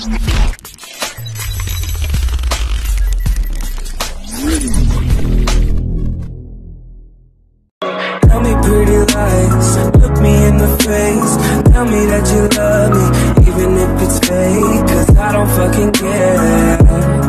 Tell me pretty lies, look me in the face. Tell me that you love me, even if it's fake, 'cause I don't fucking care.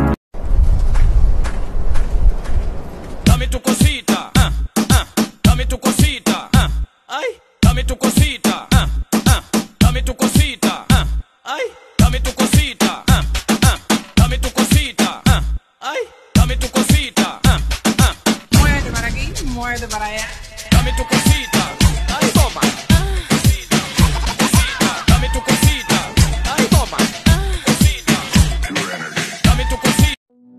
Dame tu cosita, dame tu cosita, ay, dame tu cosita, dame tu cosita, ay, dame tu cosita, dame tu cosita, ay, dame tu cosita, Muévete para aquí, muévete para allá. dame tu cosita, ay, toma. Cosita, dame tu cosita, ay, toma. Cosita, dame tu cosita.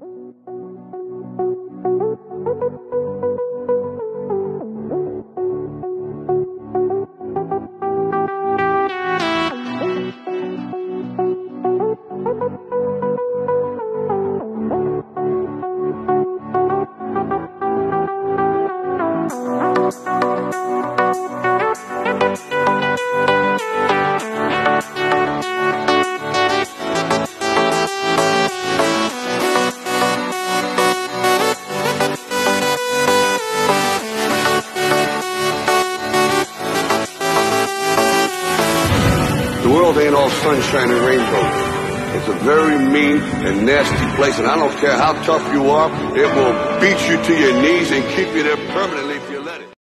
The world ain't all sunshine and rainbows. It's a very mean and nasty place, and I don't care how tough you are, it will beat you to your knees and keep you there permanently if you let it.